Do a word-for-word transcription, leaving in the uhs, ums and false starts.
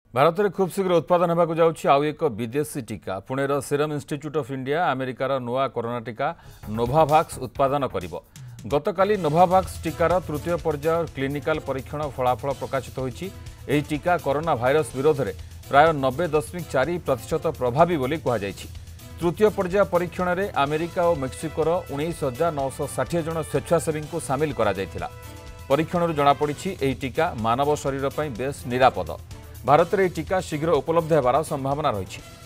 भारत में खूब शीघ्र उत्पादन होगा जाऊँगी आउ एक विदेशी टीका। पुणेर सीरम इन्स्टिट्यूट ऑफ इंडिया अमेरिकार नुआ कोरोना टीका नोभाभाक्स उत्पादन कर गतकाली नोभाभाक्स टीकार तृतीय पर्यायर क्लिनिकाल परीक्षण फलाफल प्रकाशित होती। यह टीका कोरोना भाइरस विरोध में प्राय नब्बे दशमिक चार प्रतिशत प्रभावी बोली कहुई। तृतीय पर्याय परीक्षण में अमेरिका और मेक्सिकोर उन्नीस हजार नौश षाठी जन स्वेच्छासेवी को सामिल करा जायथिला। परीक्षण जनापड़ी यह टीका मानव शरीर पर बेस निरापद। भारत में यह टीका शीघ्र उपलब्ध होवार संभावना रही।